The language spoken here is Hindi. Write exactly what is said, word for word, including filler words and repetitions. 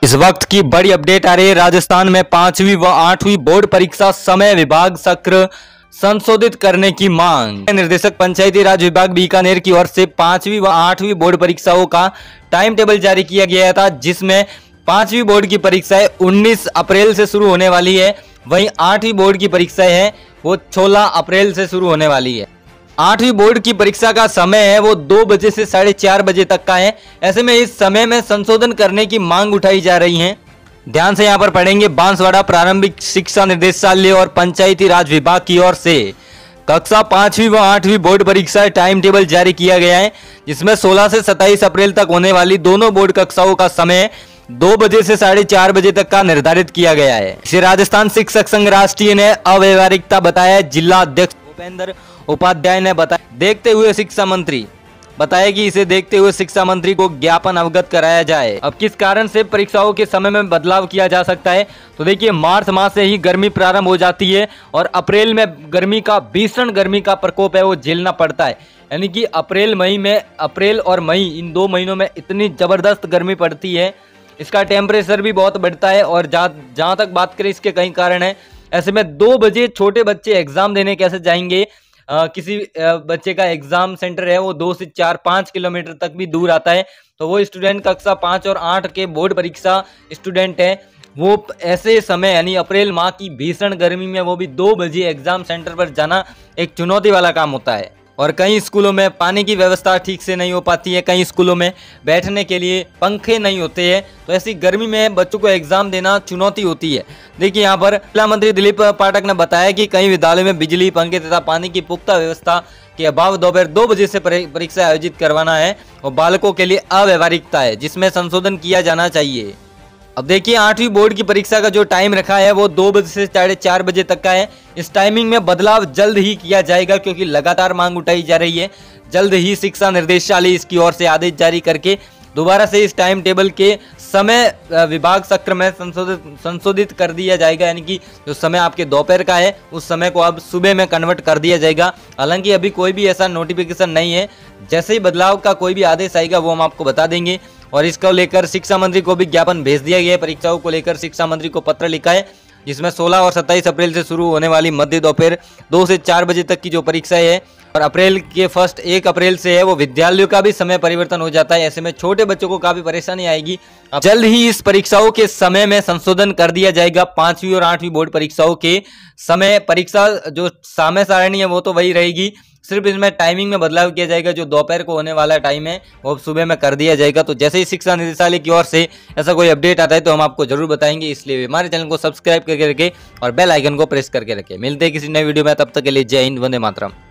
इस वक्त की बड़ी अपडेट आ रही है। राजस्थान में पांचवी व आठवीं बोर्ड परीक्षा समय विभाग सत्र संशोधित करने की मांग। निर्देशक पंचायती राज विभाग बीकानेर की ओर से पांचवी व आठवीं बोर्ड परीक्षाओं का टाइम टेबल जारी किया गया था, जिसमें पांचवी बोर्ड की परीक्षाएं उन्नीस अप्रैल से शुरू होने वाली है, वहीं आठवीं बोर्ड की परीक्षाएं हैं वो सोलह अप्रैल से शुरू होने वाली है। आठवीं बोर्ड की परीक्षा का समय है वो दो बजे से साढ़े चार बजे तक का है। ऐसे में इस समय में संशोधन करने की मांग उठाई जा रही है। ध्यान से यहाँ पर पढ़ेंगे। बांसवाड़ा प्रारंभिक शिक्षा निर्देशालय और पंचायती राज विभाग की ओर से कक्षा पांचवी व आठवीं बोर्ड परीक्षा टाइम टेबल जारी किया गया है, जिसमें सोलह से सत्ताईस अप्रैल तक होने वाली दोनों बोर्ड कक्षाओं का समय दो बजे से साढ़े चार बजे तक का निर्धारित किया गया है। इसे राजस्थान शिक्षक संघ राष्ट्रीय ने अव्यवहारिकता बताया। जिला अध्यक्ष भूपेंद्र उपाध्याय ने बताया देखते हुए शिक्षा मंत्री बताया कि इसे देखते हुए शिक्षा मंत्री को ज्ञापन अवगत कराया जाए। अब किस कारण से परीक्षाओं के समय में बदलाव किया जा सकता है, तो देखिए मार्च माह से ही गर्मी प्रारंभ हो जाती है और अप्रैल में गर्मी का भीषण गर्मी का प्रकोप है वो झेलना पड़ता है। यानी कि अप्रैल मई में अप्रैल और मई इन दो महीनों में इतनी जबरदस्त गर्मी पड़ती है, इसका टेम्परेचर भी बहुत बढ़ता है। और जहाँ जहाँ तक बात करें इसके कई कारण है। ऐसे में दो बजे छोटे बच्चे एग्जाम देने कैसे जाएंगे। आ, किसी आ, बच्चे का एग्जाम सेंटर है वो दो से चार पाँच किलोमीटर तक भी दूर आता है, तो वो स्टूडेंट कक्षा पाँच और आठ के बोर्ड परीक्षा स्टूडेंट है वो ऐसे समय यानी अप्रैल माह की भीषण गर्मी में वो भी दो बजे एग्जाम सेंटर पर जाना एक चुनौती वाला काम होता है। और कई स्कूलों में पानी की व्यवस्था ठीक से नहीं हो पाती है, कई स्कूलों में बैठने के लिए पंखे नहीं होते हैं, तो ऐसी गर्मी में बच्चों को एग्जाम देना चुनौती होती है। देखिए यहाँ पर जिला मंत्री दिलीप पाठक ने बताया कि कई विद्यालयों में बिजली, पंखे तथा पानी की पुख्ता व्यवस्था के अभाव दोपहर दो बजे से परीक्षा आयोजित करवाना है और बालकों के लिए अव्यवहारिकता है, जिसमें संशोधन किया जाना चाहिए। अब देखिए आठवीं बोर्ड की परीक्षा का जो टाइम रखा है वो दो बजे से साढ़े चार बजे तक का है। इस टाइमिंग में बदलाव जल्द ही किया जाएगा, क्योंकि लगातार मांग उठाई जा रही है। जल्द ही शिक्षा निर्देशालय इसकी ओर से आदेश जारी करके दोबारा से इस टाइम टेबल के समय विभाग सत्र में संशोधित संशोधित कर दिया जाएगा। यानी कि जो समय आपके दोपहर का है उस समय को अब सुबह में कन्वर्ट कर दिया जाएगा। हालांकि अभी कोई भी ऐसा नोटिफिकेशन नहीं है, जैसे ही बदलाव का कोई भी आदेश आएगा वो हम आपको बता देंगे। और इसको लेकर शिक्षा मंत्री को भी ज्ञापन भेज दिया गया है। परीक्षाओं को लेकर शिक्षा मंत्री को पत्र लिखा है, जिसमें सोलह और सत्ताईस अप्रैल से शुरू होने वाली मध्य दोपहर दो से चार बजे तक की जो परीक्षाएं है और अप्रैल के फर्स्ट एक अप्रैल से है वो विद्यालयों का भी समय परिवर्तन हो जाता है। ऐसे में छोटे बच्चों को काफी परेशानी आएगी। अब जल्द ही इस परीक्षाओं के समय में संशोधन कर दिया जाएगा। पांचवी और आठवीं बोर्ड परीक्षाओं के समय परीक्षा जो समय सारणी है वो तो वही रहेगी, सिर्फ इसमें टाइमिंग में बदलाव किया जाएगा। जो दोपहर को होने वाला टाइम है वो सुबह में कर दिया जाएगा। तो जैसे ही शिक्षा निदेशालय की ओर से ऐसा कोई अपडेट आता है तो हम आपको जरूर बताएंगे, इसलिए हमारे चैनल को सब्सक्राइब करके रखें और बेल आइकन को प्रेस करके रखें। मिलते हैं किसी नए वीडियो में, तब तक के लिए जय हिंद, वंदे मातरम।